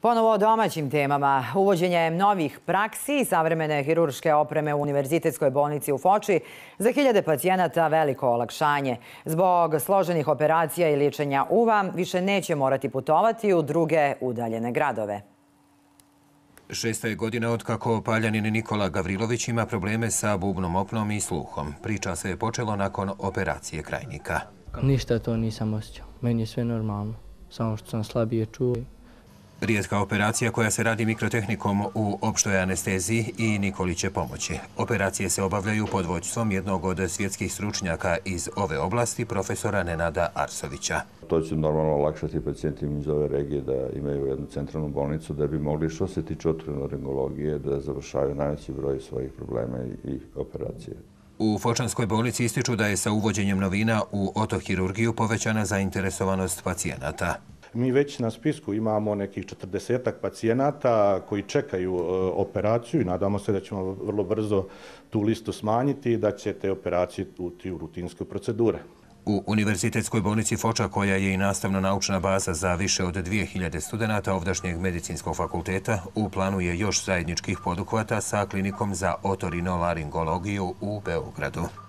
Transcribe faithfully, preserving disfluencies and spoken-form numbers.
Ponovo o domaćim temama. Uvođenje novih praksi i savremene hirurške opreme u Univerzitetskoj bolnici u Foči za hiljade pacijenata veliko olakšanje. Zbog složenih operacija i liječenja uva više neće morati putovati u druge udaljene gradove. Šesta je godina otkako Paljanin Nikola Gavrilović ima probleme sa bubnom opnom i sluhom. Priča se je počelo nakon operacije krajnika. Ništa to nisam osjećao. Meni je sve normalno. Samo što sam slabije čuo. Rijetka operacija koja se radi mikrotehnikom u opštoj anesteziji i Nikoli će pomoći. Operacije se obavljaju pod vođstvom jednog od svjetskih stručnjaka iz ove oblasti, profesora Nenada Arsovića. To će normalno olakšati pacijentima iz ove regije da imaju jednu centralnu bolnicu da bi mogli, što se tiče otorinolaringologije, da završavaju najveći broj svojih problema i operacije. U Fočanskoj bolnici ističu da je sa uvođenjem novina u otohirurgiju povećana zainteresovanost pacijenata. Mi već na spisku imamo nekih četrdesetak pacijenata koji čekaju operaciju i nadamo se da ćemo vrlo brzo tu listu smanjiti i da će te operacije ući u rutinske procedure. U Univerzitetskoj bolnici Foča, koja je i nastavno-naučna baza za više od dvije hiljade studenata ovdašnjeg medicinskog fakulteta, u planu je još zajedničkih poduhvata sa klinikom za otorinolaringologiju u Beogradu.